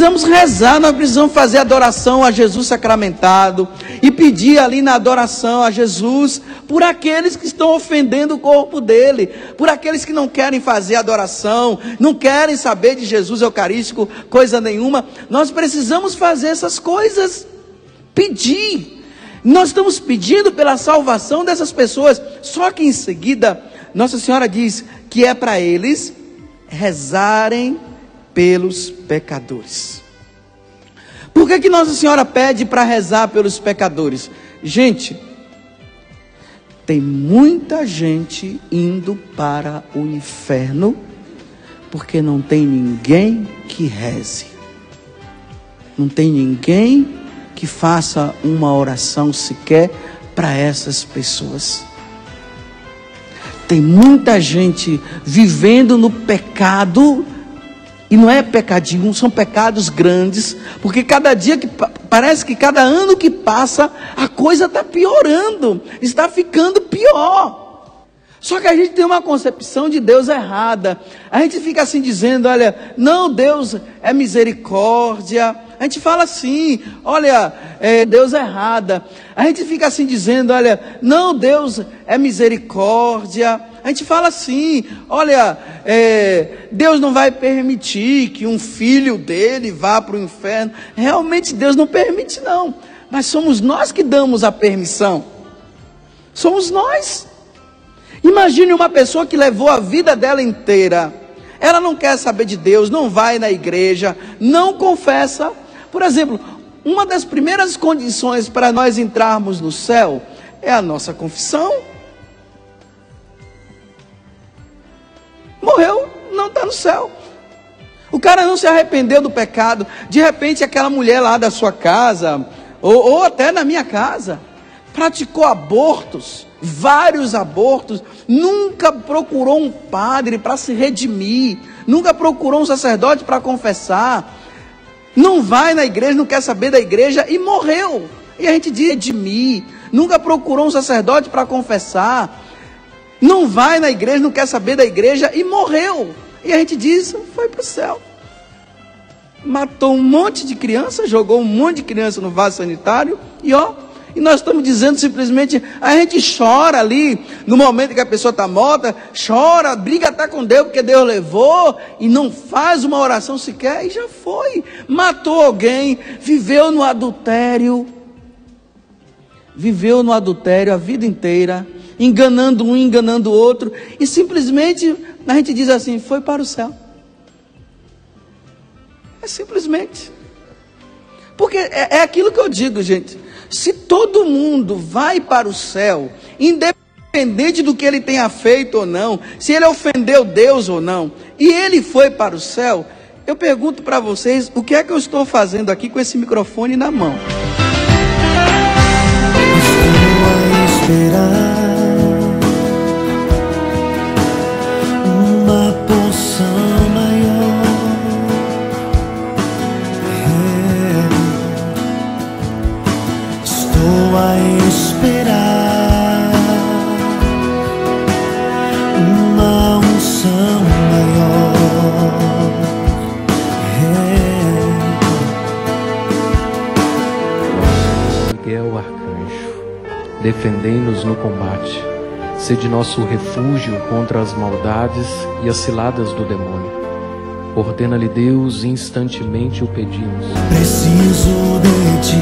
precisamos rezar, nós precisamos fazer adoração a Jesus sacramentado e pedir ali na adoração a Jesus por aqueles que estão ofendendo o corpo dele, por aqueles que não querem fazer adoração, não querem saber de Jesus eucarístico, coisa nenhuma. Nós precisamos fazer essas coisas, pedir. Nós estamos pedindo pela salvação dessas pessoas, só que em seguida Nossa Senhora diz que é para eles rezarem pelos pecadores. Por que Nossa Senhora pede para rezar pelos pecadores? Gente, tem muita gente indo para o inferno porque não tem ninguém que reze, não tem ninguém que faça uma oração sequer para essas pessoas. Tem muita gente vivendo no pecado, e não é pecadinho, são pecados grandes, porque cada dia que parece que cada ano que passa a coisa está piorando, está ficando pior. Só que a gente tem uma concepção de Deus errada. A gente fica assim dizendo, olha, não, Deus é misericórdia. A gente fala assim, olha, Deus é errada. A gente fica assim dizendo, olha, não, Deus é misericórdia. A gente fala assim, olha, Deus não vai permitir que um filho dele vá para o inferno. Realmente Deus não permite não, mas somos nós que damos a permissão. Somos nós. Imagine uma pessoa que levou a vida dela inteira, ela não quer saber de Deus, não vai na igreja, não confessa. Por exemplo, uma das primeiras condições para nós entrarmos no céu é a nossa confissão. Morreu, não está no céu. O cara não se arrependeu do pecado. De repente aquela mulher lá da sua casa, ou até na minha casa, praticou abortos, vários abortos, nunca procurou um padre para se redimir, nunca procurou um sacerdote para confessar, não vai na igreja, não quer saber da igreja e morreu. E a gente diz redimir, nunca procurou um sacerdote para confessar, não vai na igreja, não quer saber da igreja e morreu. E a gente diz, foi para o céu. Matou um monte de criança, jogou um monte de criança no vaso sanitário e nós estamos dizendo simplesmente, a gente chora ali, no momento que a pessoa está morta, chora, briga até com Deus, porque Deus levou, e não faz uma oração sequer, e já foi, matou alguém, viveu no adultério a vida inteira, enganando um, enganando o outro, e simplesmente a gente diz assim, foi para o céu. É simplesmente, porque é aquilo que eu digo, gente. Se todo mundo vai para o céu, independente do que ele tenha feito ou não, se ele ofendeu Deus ou não, e ele foi para o céu, eu pergunto para vocês, o que é que eu estou fazendo aqui com esse microfone na mão? Estou a esperar uma porção maior. Estou a esperar uma unção maior. Miguel Arcanjo, defendei-nos no combate, sede nosso refúgio contra as maldades e as ciladas do demônio. Ordena-lhe Deus, instantemente o pedimos. Preciso de ti.